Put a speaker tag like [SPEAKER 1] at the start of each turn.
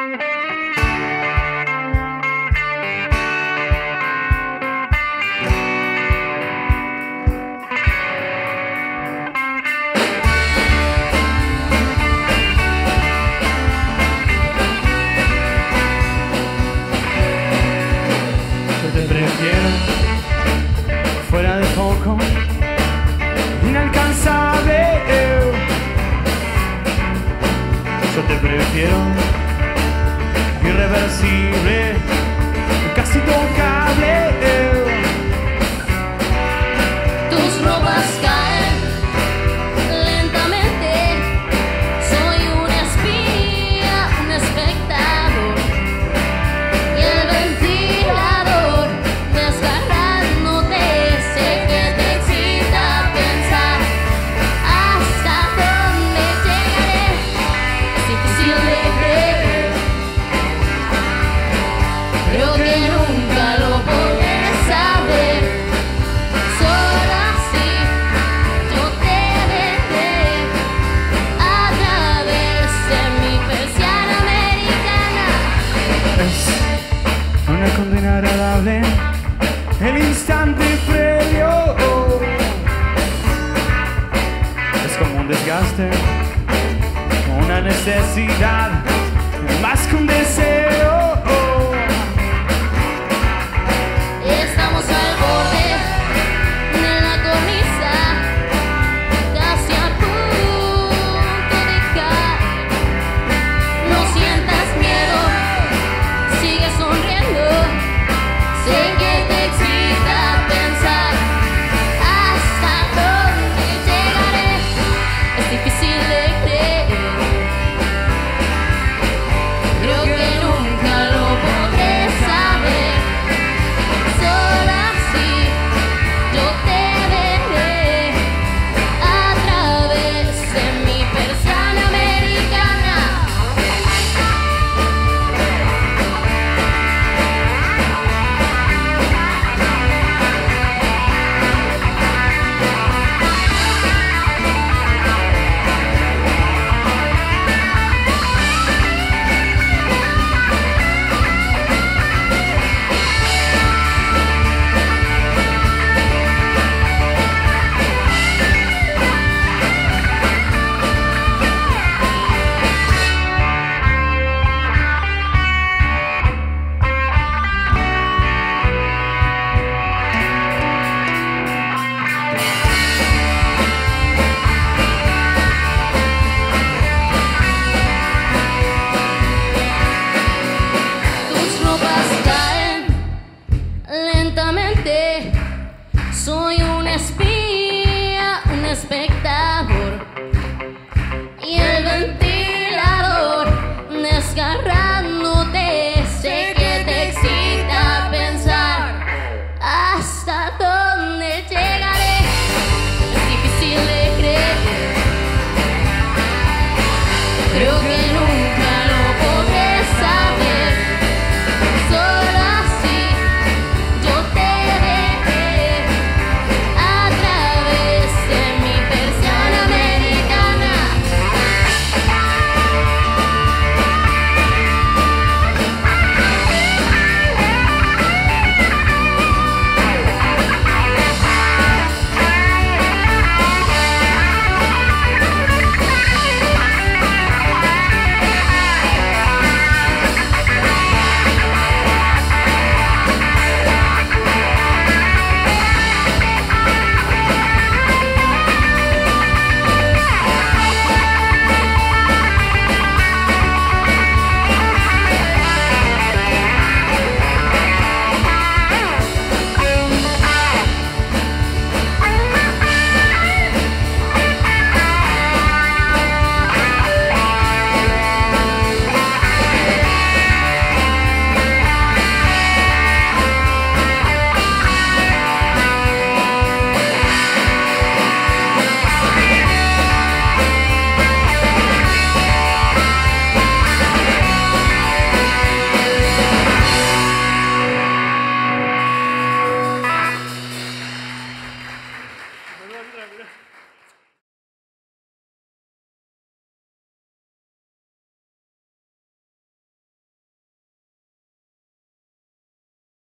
[SPEAKER 1] Fuera de foco, inalcanzable. Yo te prefiero irreversible, casi intocable.
[SPEAKER 2] Tus robas caen lentamente. Soy un espía, un espectador, y el ventilador desgarrándote. Sé que te excita pensar hasta dónde llegaré. Es difícil de creer, creo que nunca lo podré saber. Solo así yo te veré a través de mi persiana americana.
[SPEAKER 1] Es una condena agradable, el instante previo. Es como un desgaste, una necesidad, más que un deseo.